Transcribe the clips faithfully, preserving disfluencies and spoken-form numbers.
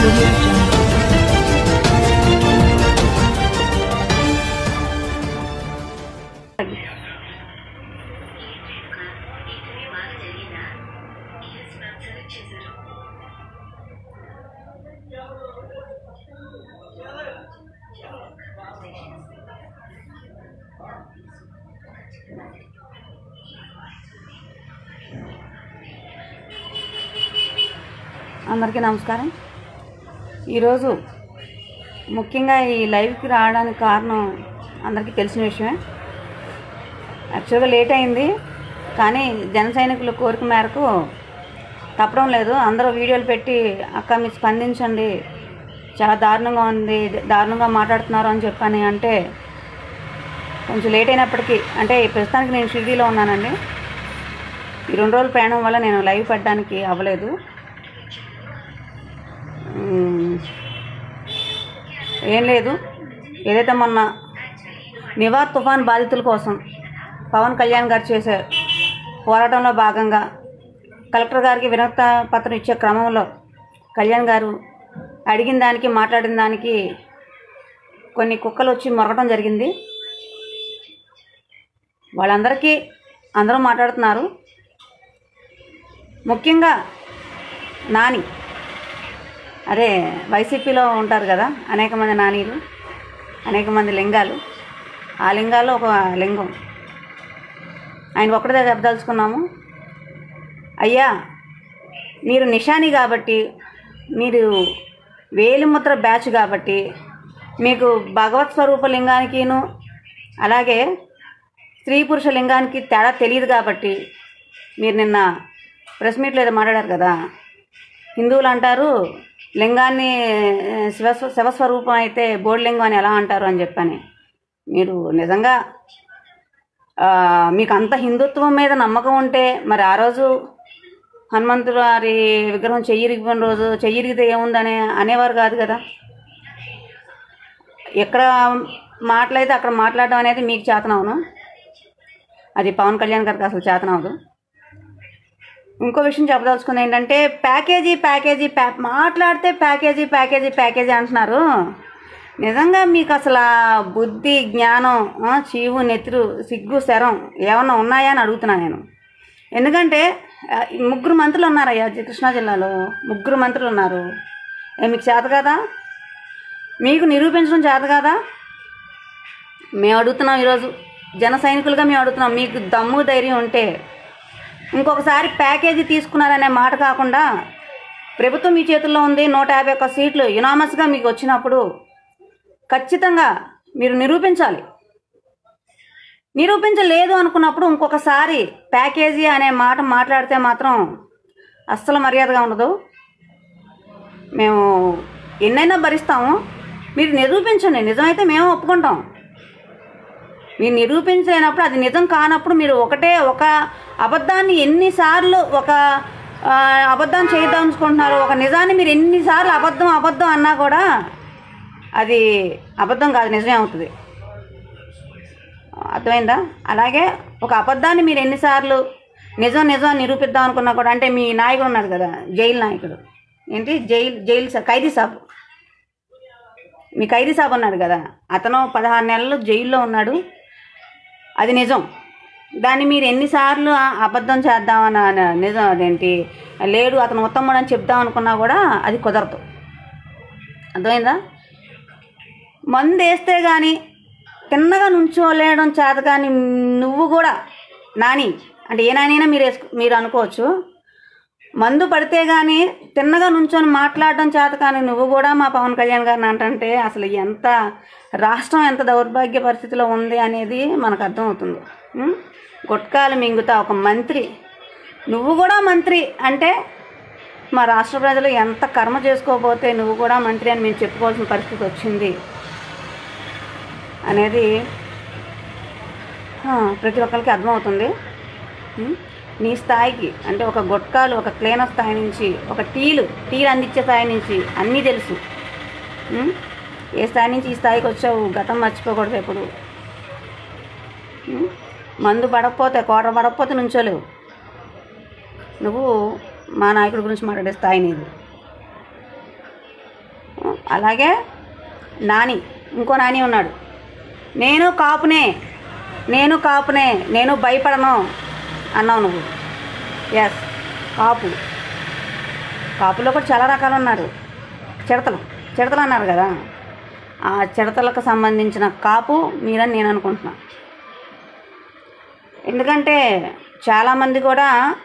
audio jungle. అందరికీ నమస్కారం. ఈరోజు ముఖ్యంగా ఈ లైవ్కి రావడానికి కారణం అందరికీ తెలిసిన విషయమే. యాక్చువల్గా లేట్ అయింది, కానీ జన సైనికుల కోరిక మేరకు తప్పడం లేదు. అందరూ వీడియోలు పెట్టి అక్క మీరు స్పందించండి, చాలా దారుణంగా ఉంది, దారుణంగా మాట్లాడుతున్నారు అని చెప్పని అంటే కొంచెం లేట్ అయినప్పటికీ, అంటే ప్రస్తుతానికి నేను షిరిడీలో ఉన్నానండి. ఈ రెండు రోజుల ప్రయాణం వల్ల నేను లైవ్ పెట్టడానికి అవ్వలేదు. ఏం లేదు, ఏదైతే మొన్న నివార్ తుఫాన్ బాధితుల కోసం పవన్ కళ్యాణ్ గారు చేసే పోరాటంలో భాగంగా కలెక్టర్ గారికి వినతి పత్రం ఇచ్చే క్రమంలో కళ్యాణ్ గారు అడిగిన దానికి మాట్లాడిన దానికి కొన్ని కుక్కలు వచ్చి మొరగటం జరిగింది. వాళ్ళందరికీ అందరూ మాట్లాడుతున్నారు. ముఖ్యంగా నాని, అదే వైసీపీలో ఉంటారు కదా అనేక మంది నానీలు, అనేక మంది లింగాలు. ఆ లింగాల్లో ఒక లింగం ఆయన ఒక్కడే చెప్పదలుచుకున్నాము. అయ్యా, మీరు నిషాని కాబట్టి, మీరు వేలిముద్ర బ్యాచ్ కాబట్టి, మీకు భగవత్ స్వరూప లింగానికిను అలాగే స్త్రీ పురుష లింగానికి తేడా తెలియదు కాబట్టి మీరు నిన్న ప్రెస్ మీట్లో ఏదో మాట్లాడారు కదా. హిందువులు అంటారు లింగాన్ని శివ శివస్వరూపం అయితే బోడిలింగం అని ఎలా అంటారు అని చెప్పని. మీరు నిజంగా మీకు అంత హిందుత్వం మీద నమ్మకం ఉంటే మరి ఆ రోజు హనుమంతుడు వారి విగ్రహం చెయ్యిరిగిపోయిన రోజు చెయ్యిరిగితే ఏముందని అనేవారు కాదు కదా. ఎక్కడ మాట్లాడితే అక్కడ మాట్లాడడం అనేది మీకు చేతనవును, అది పవన్ కళ్యాణ్ గారికి అసలు చేతనవదు. ఇంకో విషయం చెప్పదలుచుకుంది ఏంటంటే, ప్యాకేజీ ప్యాకేజీ ప్యా మాట్లాడితే ప్యాకేజీ ప్యాకేజీ ప్యాకేజీ అంటున్నారు. నిజంగా మీకు అసలు బుద్ధి జ్ఞానం చీవు నెత్తురు సిగ్గు శరం ఏమన్నా ఉన్నాయా అని అడుగుతున్నాను నేను. ఎందుకంటే ముగ్గురు మంత్రులు ఉన్నారయ్యా కృష్ణా జిల్లాలో, ముగ్గురు మంత్రులు ఉన్నారు. ఏ మీకు చేత కదా? మీకు నిరూపించడం చేత కదా? మేము అడుగుతున్నాం ఈరోజు, జన సైనికులుగా మేము అడుగుతున్నాం. మీకు దమ్ము ధైర్యం ఉంటే ఇంకొకసారి ప్యాకేజీ తీసుకున్నారనే మాట కాకుండా, ప్రభుత్వం మీ చేతుల్లో ఉంది, నూట యాభై ఒక్క సీట్లు యునామస్గా మీకు వచ్చినప్పుడు ఖచ్చితంగా మీరు నిరూపించాలి. నిరూపించలేదు అనుకున్నప్పుడు ఇంకొకసారి ప్యాకేజీ అనే మాట మాట్లాడితే మాత్రం అస్సలు మర్యాదగా ఉండదు. మేము ఎన్నైనా భరిస్తాము, మీరు నిరూపించండి. నిజమైతే మేము ఒప్పుకుంటాం. మీరు నిరూపించలేనప్పుడు, అది నిజం కానప్పుడు మీరు ఒకటే ఒక అబద్ధాన్ని ఎన్నిసార్లు ఒక అబద్ధం చేయదలుచుకుంటున్నారు, ఒక నిజాన్ని మీరు ఎన్నిసార్లు అబద్ధం అబద్ధం అన్నా కూడా అది అబద్ధం కాదు, నిజమే అవుతుంది. అర్థమైందా? అలాగే ఒక అబద్ధాన్ని మీరు ఎన్నిసార్లు నిజం నిజం నిరూపిద్దాం అనుకున్నా కూడా, అంటే మీ నాయకుడు ఉన్నాడు కదా, జైలు నాయకుడు, ఏంటి జైలు జైలు సాబ్ ఖైదీ సాబ్ మీ ఖైదీ సాబ్ ఉన్నాడు కదా, అతను పదహారు నెలలు జైల్లో ఉన్నాడు, అది నిజం. దాన్ని మీరు ఎన్నిసార్లు అబద్ధం చేద్దామని, నిజం అదేంటి లేడు అతను ఉత్తముడు అని చెప్దాం అనుకున్నా కూడా అది కుదరదు. అర్థమైందా? మందు వేస్తే కానీ తిన్నగా నుంచోలేయడం చేత కానీ నువ్వు కూడా నాని, అంటే ఏ నానైనా మీరు వేసుకు మీరు అనుకోవచ్చు, మందు పడితే కానీ తిన్నగా నుంచొని మాట్లాడడం చేత కానీ నువ్వు కూడా మా పవన్ కళ్యాణ్ గారిని అంటే అసలు ఎంత రాష్ట్రం ఎంత దౌర్భాగ్య పరిస్థితిలో ఉంది అనేది మనకు అర్థమవుతుంది. గుట్కాలు మింగుతా ఒక మంత్రి, నువ్వు కూడా మంత్రి అంటే మా రాష్ట్ర ప్రజలు ఎంత కర్మ చేసుకోకపోతే నువ్వు కూడా మంత్రి అని మేము చెప్పుకోవాల్సిన పరిస్థితి వచ్చింది అనేది ప్రతి ఒక్కరికి అర్థమవుతుంది. నీ స్థాయికి, అంటే ఒక గుట్కాలు ఒక క్లీనర్ స్థాయి నుంచి, ఒక టీలు టీలు అందించే స్థాయి నుంచి అన్నీ తెలుసు. ఏ స్థాయి నుంచి ఈ స్థాయికి వచ్చావు గతం మర్చిపోకూడదు ఎప్పుడు. మందు పడకపోతే కోట పడకపోతే నుంచోలేవు. నువ్వు మా నాయకుడి గురించి మాట్లాడే స్థాయి నీది. అలాగే నాని, ఇంకో నాని ఉన్నాడు. నేను కాపునే, నేను కాపునే, నేను భయపడను అన్నావు నువ్వు. ఎస్, కాపు. కాపులో కూడా చాలా రకాలు ఉన్నారు. చిడతలు చిడతలు అన్నారు కదా, ఆ చిడతలకు సంబంధించిన కాపు మీరని నేను అనుకుంటున్నా. ఎందుకంటే చాలామంది కూడా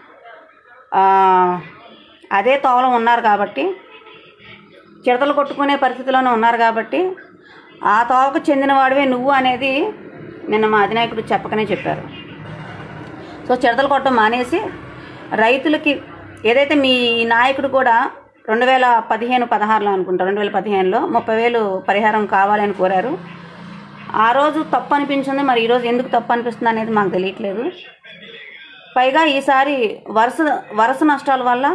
అదే తోవలో ఉన్నారు కాబట్టి, చిడతలు కొట్టుకునే పరిస్థితిలోనే ఉన్నారు కాబట్టి ఆ తోవకు చెందినవాడివే నువ్వు అనేది నిన్న మా అధినాయకుడు చెప్పకనే చెప్పారు. సో చిడతలు కొట్టడం మానేసి రైతులకి ఏదైతే మీ నాయకుడు కూడా రెండు వేల పదిహేను పదహారులో అనుకుంటా రెండు వేల పదిహేనులో ముప్పై వేలు పరిహారం కావాలని కోరారు. ఆ రోజు తప్పు అనిపించింది, మరి ఈరోజు ఎందుకు తప్పు అనిపిస్తుంది అనేది మాకు తెలియట్లేదు. పైగా ఈసారి వరుస వరుస నష్టాల వల్ల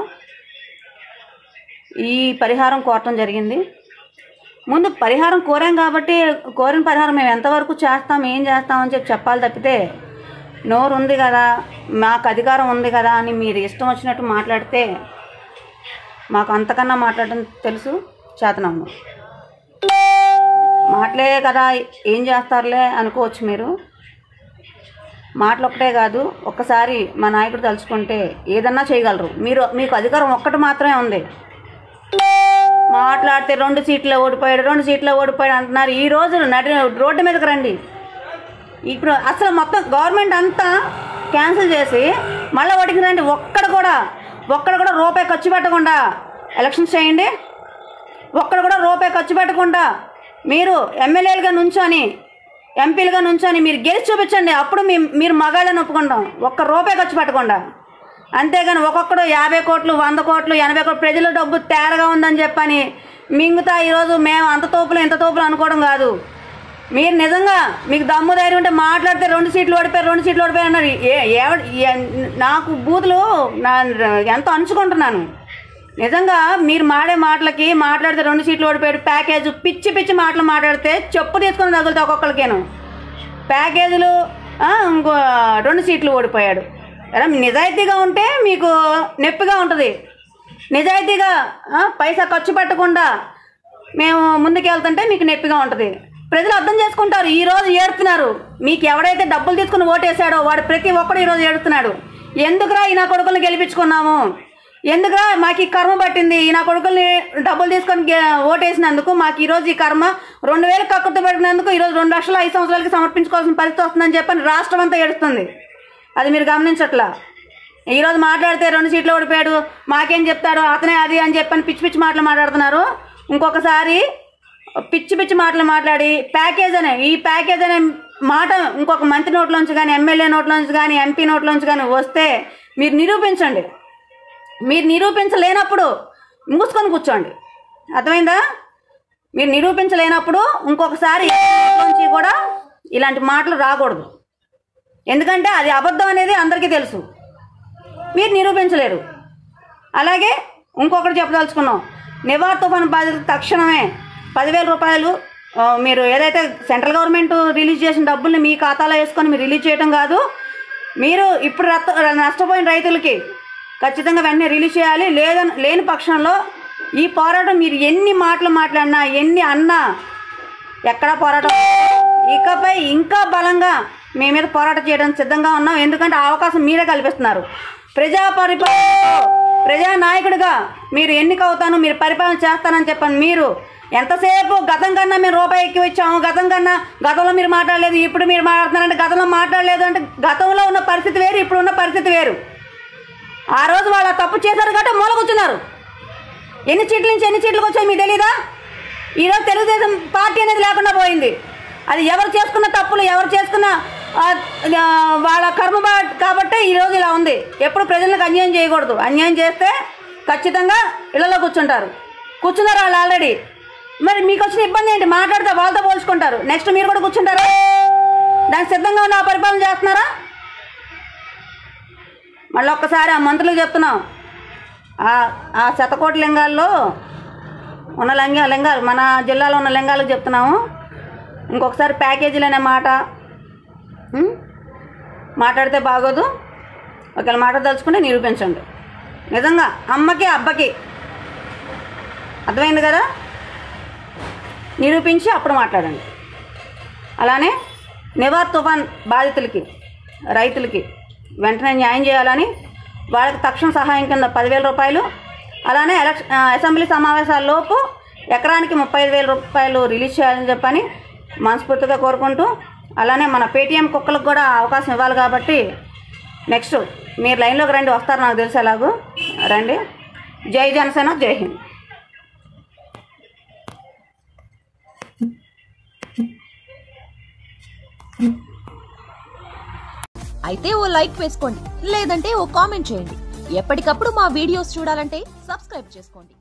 ఈ పరిహారం కోరటం జరిగింది. ముందు పరిహారం కోరాం కాబట్టి కోరిన పరిహారం మేము ఎంతవరకు చేస్తాం, ఏం చేస్తామని చెప్పి చెప్పాలి తప్పితే నోరు ఉంది కదా, మాకు అధికారం ఉంది కదా అని మీరు ఇష్టం వచ్చినట్టు మాట్లాడితే మాకు అంతకన్నా మాట్లాడడం తెలుసు, చేతనము. మాటలే కదా ఏం చేస్తారులే అనుకోవచ్చు మీరు. మాటలు ఒక్కటే కాదు, ఒక్కసారి మా నాయకుడు తలుచుకుంటే ఏదన్నా చేయగలరు. మీరు మీకు అధికారం ఒక్కటి మాత్రమే ఉంది. మాట్లాడితే రెండు సీట్లో ఓడిపోయాడు రెండు సీట్లో ఓడిపోయాడు అంటున్నారు. ఈ రోజు నడి రోడ్డు మీదకి రండి. ఇప్పుడు అసలు మొత్తం గవర్నమెంట్ అంతా క్యాన్సిల్ చేసి మళ్ళీ వాటికి రండి. ఒక్కడ కూడా ఒక్కడ కూడా రూపాయి ఖర్చు పెట్టకుండా ఎలక్షన్స్ చేయండి. ఒక్కడ కూడా రూపాయి ఖర్చు పెట్టకుండా మీరు ఎమ్మెల్యేలుగా నుంచొని ఎంపీలుగా నుంచొని మీరు గెలిచి చూపించండి. అప్పుడు మీ మీరు మగాళ్ళని ఒప్పుకుంటాం. ఒక్క రూపాయి ఖర్చు పెట్టకుండా. అంతేగాని ఒక్కొక్కడు యాభై కోట్లు వంద కోట్లు ఎనభై కోట్లు ప్రజల డబ్బు తేరగా ఉందని చెప్పని మింగుతా ఈరోజు మేము అంత తోపులు ఇంత తోపులు అనుకోవడం కాదు. మీరు నిజంగా మీకు దమ్ము ధైర్యం ఉంటే మాట్లాడితే రెండు సీట్లు ఓడిపోయారు రెండు సీట్లు ఓడిపోయారు అన్నారు. ఏ నాకు బూతులు నా ఎంతో అంచుకుంటున్నాను. నిజంగా మీరు మాడే మాటలకి మాట్లాడితే రెండు సీట్లు ఓడిపోయాడు ప్యాకేజ్ పిచ్చి పిచ్చి మాటలు మాట్లాడితే చెప్పు తీసుకొని తగులుతా ఒక్కొక్కరికేను. ప్యాకేజీలు ఇంకో రెండు సీట్లు ఓడిపోయాడు. నిజాయితీగా ఉంటే మీకు నొప్పిగా ఉంటుంది. నిజాయితీగా పైసా ఖర్చు పెట్టకుండా మేము ముందుకెళ్తుంటే మీకు నొప్పిగా ఉంటుంది. ప్రజలు అర్థం చేసుకుంటారు. ఈరోజు ఏడుతున్నారు. మీకు ఎవడైతే డబ్బులు తీసుకుని ఓటేసాడో వాడు ప్రతి ఒక్కడు ఈరోజు ఏడుస్తున్నాడు. ఎందుకురా ఈ నా కొడుకుల్ని గెలిపించుకున్నాము, ఎందుకురా మాకు ఈ కర్మ పట్టింది, ఈ నా కొడుకుల్ని డబ్బులు తీసుకొని ఓటేసినందుకు మాకు ఈరోజు ఈ కర్మ రెండు వేలు కక్కుర్తి పెట్టినందుకు ఈరోజు రెండు లక్షల ఐదు సంవత్సరాలకి సమర్పించుకోవాల్సిన పరిస్థితి వస్తుందని చెప్పని రాష్ట్రం అంతా ఏడుస్తుంది. అది మీరు గమనించట్లా. ఈరోజు మాట్లాడితే రెండు సీట్లు ఓడిపోయాడు మాకేం చెప్తాడు అతనే అది అని చెప్పని పిచ్చి పిచ్చి మాటలు మాట్లాడుతున్నారు. ఇంకొకసారి పిచ్చి పిచ్చి మాటలు మాట్లాడి ప్యాకేజ్ అనే ఈ ప్యాకేజ్ అనే మాట ఇంకొక మంత్రి నోట్లోంచి కానీ ఎమ్మెల్యే నోట్లోంచి కానీ ఎంపీ నోట్లోంచి కానీ వస్తే మీరు నిరూపించండి. మీరు నిరూపించలేనప్పుడు మూసుకొని కూర్చోండి. అర్థమైందా? మీరు నిరూపించలేనప్పుడు ఇంకొకసారి నుంచి కూడా ఇలాంటి మాటలు రాకూడదు. ఎందుకంటే అది అబద్ధం అనేది అందరికీ తెలుసు. మీరు నిరూపించలేరు. అలాగే ఇంకొకటి చెప్పదలుచుకున్నాం. నివార్ తుఫాను బాధితులకు తక్షణమే పదివేల రూపాయలు మీరు ఏదైతే సెంట్రల్ గవర్నమెంట్ రిలీజ్ చేసిన డబ్బుల్ని మీ ఖాతాలో వేసుకొని మీరు రిలీజ్ చేయడం కాదు, మీరు ఇప్పుడు నష్టపోయిన రైతులకి ఖచ్చితంగా వెంటనే రిలీజ్ చేయాలి. లేదని లేని పక్షంలో ఈ పోరాటం మీరు ఎన్ని మాటలు మాట్లాడినా ఎన్ని అన్నా ఎక్కడా పోరాటం ఇకపై ఇంకా బలంగా మీ మీద పోరాటం చేయడం సిద్ధంగా ఉన్నాం. ఎందుకంటే ఆ అవకాశం మీరే కల్పిస్తున్నారు. ప్రజా పరిపాలన ప్రజానాయకుడిగా మీరు ఎన్నిక అవుతాను, మీరు పరిపాలన చేస్తానని చెప్పండి. మీరు ఎంతసేపు గతం కన్నా మేము రూపాయి ఎక్కువ ఇచ్చాము, గతం కన్నా గతంలో మీరు మాట్లాడలేదు ఇప్పుడు మీరు మాట్లాడుతున్నారంటే గతంలో మాట్లాడలేదు అంటే గతంలో ఉన్న పరిస్థితి వేరు, ఇప్పుడు ఉన్న పరిస్థితి వేరు. ఆ రోజు వాళ్ళు తప్పు చేశారు కాబట్టి మూల కూర్చున్నారు. ఎన్ని సీట్ల నుంచి ఎన్ని సీట్లకు వచ్చాయి మీకు తెలీదా? ఈరోజు తెలుగుదేశం పార్టీ అనేది లేకుండా పోయింది. అది ఎవరు చేసుకున్న తప్పులు ఎవరు చేసుకున్న వాళ్ళ కర్మ కాబట్టి ఈరోజు ఇలా ఉంది. ఎప్పుడు ప్రజలకు అన్యాయం చేయకూడదు. అన్యాయం చేస్తే ఖచ్చితంగా ఇళ్లలో కూర్చుంటారు. కూర్చున్నారు వాళ్ళు ఆల్రెడీ. మరి మీకు వచ్చిన ఇబ్బంది ఏంటి? మాట్లాడితే వాళ్ళతో పోల్చుకుంటారు. నెక్స్ట్ మీరు కూడా కూర్చుంటారా? దానికి సిద్ధంగా ఉన్న పరిపాలన చేస్తున్నారా? మళ్ళీ ఒక్కసారి ఆ మంత్రులకు చెప్తున్నాం. ఆ శతకోటి లింగాల్లో ఉన్న లింగ లింగాలు మన జిల్లాలో ఉన్న లింగాలకు చెప్తున్నాము. ఇంకొకసారి ప్యాకేజీలు అనే మాట మాట్లాడితే బాగోదు. ఒకవేళ మాట్లాడదలుచుకుంటే నిరూపించండి. నిజంగా అమ్మకి అబ్బకి అర్థమైంది కదా? నిరూపించి అప్పుడు మాట్లాడండి. అలానే నివార్ తుఫాన్ బాధితులకి రైతులకి వెంటనే న్యాయం చేయాలని వాళ్ళకి తక్షణ సహాయం కింద పదివేల రూపాయలు, అలానే ఎలక్షన్ అసెంబ్లీ సమావేశాల్లోపు ఎకరానికి ముప్పై ఐదు వేల రూపాయలు రిలీజ్ చేయాలని చెప్పని మనస్ఫూర్తిగా కోరుకుంటూ, అలానే మన పేటీఎం కుక్కలకు కూడా అవకాశం ఇవ్వాలి కాబట్టి నెక్స్ట్ మీరు లైన్లోకి రండి, వస్తారు నాకు తెలిసి ఎలాగూ రండి. జై జనసేన, జై హింద్. అయితే ఓ లైక్ వేసుకోండి, లేదంటే ఓ కామెంట్ చేయండి. ఎప్పటికప్పుడు మా వీడియోస్ చూడాలంటే సబ్స్క్రైబ్ చేసుకోండి.